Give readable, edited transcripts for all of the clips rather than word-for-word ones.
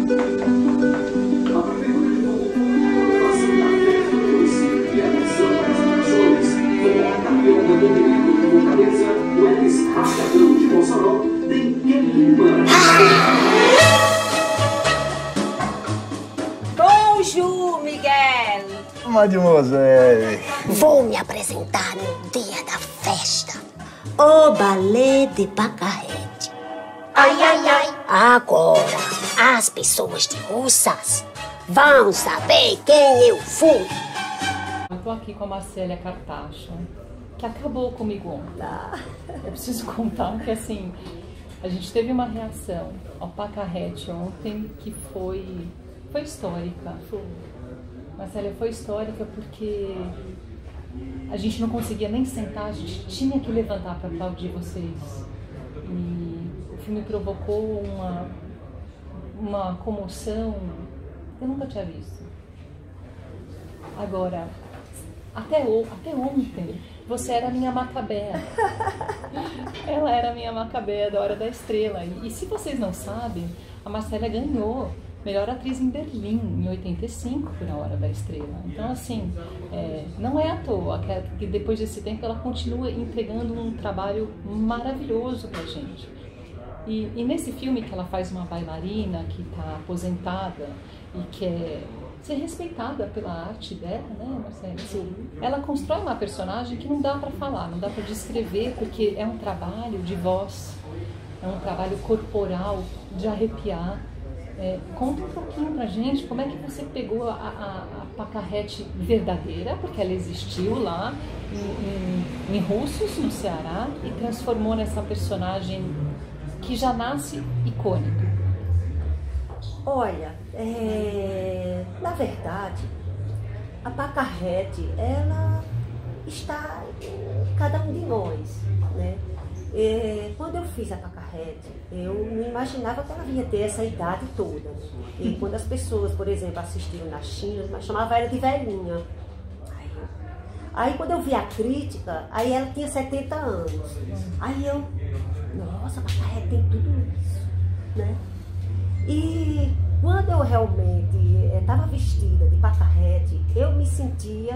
Bonjour, Miguel. Mademoiselle. Vou me apresentar no dia da festa. O balé de Pacarrete. Ai, ai, ai. Agora, as pessoas de Russas vão saber quem eu fui. Eu tô aqui com a Marcélia Cartacho, que acabou comigo ontem. Eu preciso contar que, assim, a gente teve uma reação ao Pacarrete ontem que foi histórica. Marcélia, foi histórica porque a gente não conseguia nem sentar, a gente tinha que levantar para aplaudir vocês. E o filme provocou uma comoção que eu nunca tinha visto. Agora, até ontem, você era a minha Macabea. Ela era a minha Macabea da Hora da Estrela. E se vocês não sabem, a Marcélia ganhou melhor atriz em Berlim, em 85, por A Hora da Estrela. Então, assim, não é à toa que depois desse tempo ela continua entregando um trabalho maravilhoso pra gente. E nesse filme que ela faz uma bailarina que está aposentada e quer ser respeitada pela arte dela, né, Marcela? Sim. Ela constrói uma personagem que não dá para falar, não dá para descrever, porque é um trabalho de voz, é um trabalho corporal, de arrepiar. Conta um pouquinho pra gente como é que você pegou a Pacarrete verdadeira, porque ela existiu lá em Russos, no Ceará, e transformou nessa personagem que já nasce icônica. Olha, na verdade, a Pacarrete, ela está em cada um de nós, né? Quando eu fiz a Pacarrete, eu não imaginava que ela ia ter essa idade toda. E quando as pessoas, por exemplo, assistiram na China, chamavam ela de velhinha. Aí quando eu vi a crítica, aí ela tinha 70 anos. Aí eu, nossa, a Pacarrete tem tudo isso, né? E quando eu realmente estava vestida de Pacarrete, eu me sentia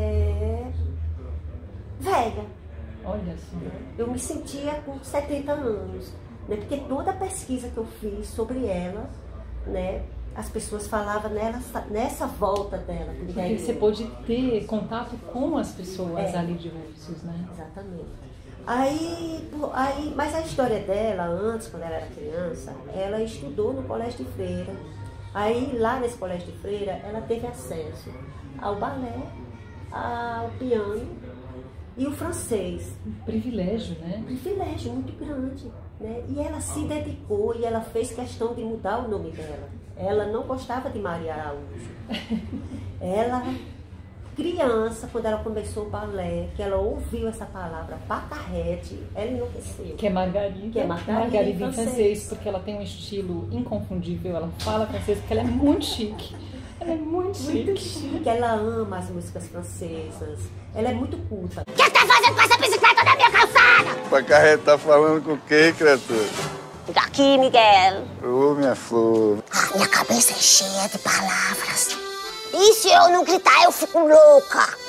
velha. Olha só. Eu me sentia com 70 anos, né? Porque toda a pesquisa que eu fiz sobre ela, né, as pessoas falavam nessa volta dela. Porque você pôde ter contato com as pessoas ali de Russos, né? Exatamente. Mas a história dela, antes, quando ela era criança, ela estudou no colégio de freira. Aí, lá nesse colégio de freira, ela teve acesso ao balé, ao piano e o francês. Um privilégio, né? Um privilégio muito grande, né? E ela se dedicou e ela fez questão de mudar o nome dela. Ela não gostava de Maria Araújo. Ela, criança, quando ela começou o balé, que ela ouviu essa palavra, Pacarrete, ela enlouqueceu. Que é Margarida. Que é Margarida em francês, porque ela tem um estilo inconfundível. Ela fala francês porque ela é muito chique. Ela é muito chique. Ela ama as músicas francesas. Ela é muito culta. O que você tá fazendo com essa bicicleta na minha calçada? Pacarrete tá falando com quem, criatura? Aqui, Miguel. Ô, minha flor. Minha cabeça é cheia de palavras. E se eu não gritar, eu fico louca.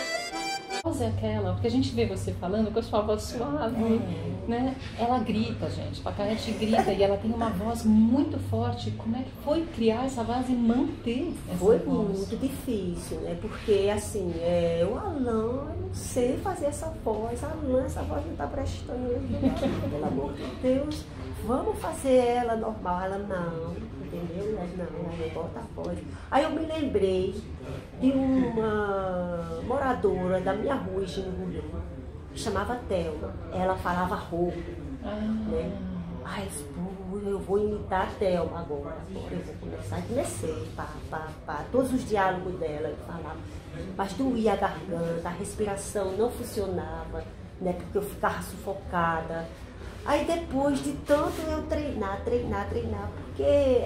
A voz é aquela, porque a gente vê você falando com a sua voz suave, né? Ela grita, gente. Pacarrete grita e ela tem uma voz muito forte. Como é que foi criar essa voz e manter essa Foi voz? muito difícil, né? Porque, assim, o Alain, eu não sei fazer essa voz. Alain, essa voz não tá prestando. Pelo amor de Deus, vamos fazer ela normal. Ela, não, entendeu? Não bota a voz. Aí eu me lembrei de uma moradora da minha rua, Engenho, que chamava Thelma. Ela falava roubo, né? Ai, eu vou imitar a Thelma agora. Eu vou começar. E comecei para todos os diálogos dela, eu falava. Mas doía a garganta, a respiração não funcionava, né? Porque eu ficava sufocada. Aí depois de tanto eu treinar, porque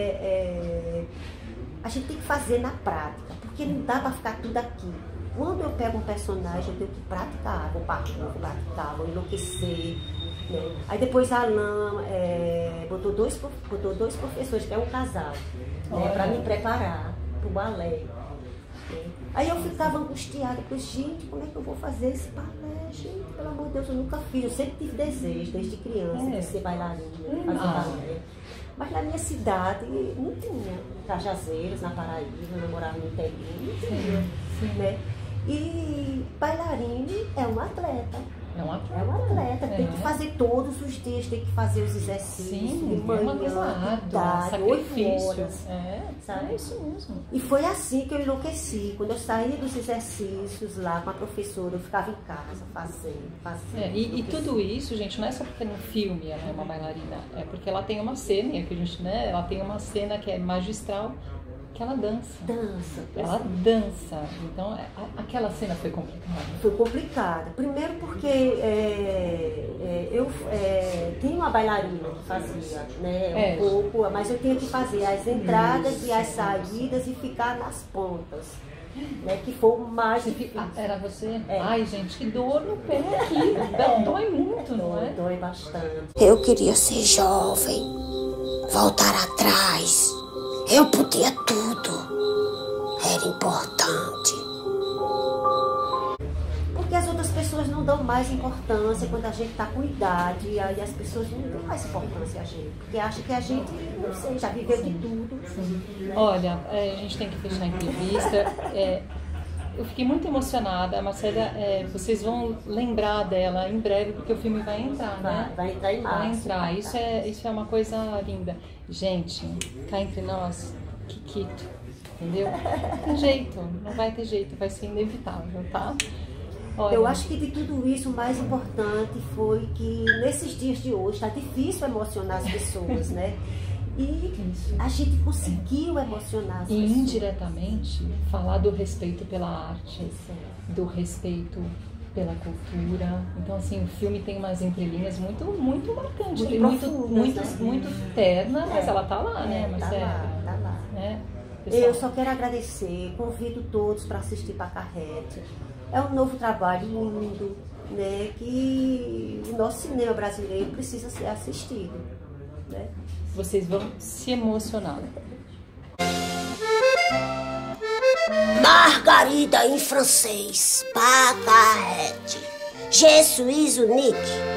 a gente tem que fazer na prática, porque não dá para ficar tudo aqui. Quando eu pego um personagem, eu tenho que praticar, vou praticar, vou enlouquecer, Né? Aí depois a Alain botou dois professores, que é um casal, né, para me preparar para o balé. Né? Aí eu ficava angustiada, gente, como é que eu vou fazer esse balé? Gente, pelo amor de Deus, eu nunca fiz. Eu sempre tive desejo, desde criança, de ser bailarina, fazer balé. Mas na minha cidade não tinha. Cajazeiras, na Paraíba, eu morava no interior, não tinha. Né? E bailarine é um atleta. É um atleta. É um atleta, tem que fazer todos os dias, tem que fazer os exercícios, de manhã, de tarde, 8 horas. Sabe? É isso mesmo. E foi assim que eu enlouqueci. Quando eu saía dos exercícios lá com a professora, eu ficava em casa fazendo. E tudo isso, gente, não é só porque no filme ela é uma bailarina, é porque ela tem uma cena, que a gente, né, ela tem uma cena que é magistral, que ela dança. Ela dança. Então, aquela cena foi complicada. Foi complicada. Primeiro porque eu tinha uma bailarina que fazia, né, um pouco, mas eu tinha que fazer as entradas e as saídas e ficar nas pontas. Né, que foi o mais difícil. Era você? Ai, gente, que dor no pé aqui. Dói muito, não é? Dói bastante. Eu queria ser jovem, voltar atrás. Eu podia tudo. Era importante. Porque as outras pessoas não dão mais importância quando a gente está com idade. E aí as pessoas não dão mais importância a gente. Porque acham que a gente, não sei, já viveu de tudo. Né? Olha, a gente tem que fechar a entrevista. Eu fiquei muito emocionada. A Marcélia, vocês vão lembrar dela em breve, porque o filme vai entrar, né? Vai entrar em março. Vai entrar. Isso é uma coisa linda. Gente, cá entre nós, Kikito, entendeu? Não tem jeito, não vai ter jeito, vai ser inevitável, tá? Olha, eu acho que de tudo isso, o mais importante foi que nesses dias de hoje está difícil emocionar as pessoas, né? E a gente conseguiu emocionar as pessoas. E indiretamente falar do respeito pela arte, do respeito pela cultura. Então, assim, o filme tem umas entrelinhas muito marcantes, muito terna, mas ela tá lá, né, Marcélia? Tá lá. Né? Eu só quero agradecer, convido todos para assistir Pacarrete. É um novo trabalho lindo, né, que o nosso cinema brasileiro precisa ser assistido, né? Vocês vão se emocionar. Margarida em francês, Pacarrete. Je suis unique.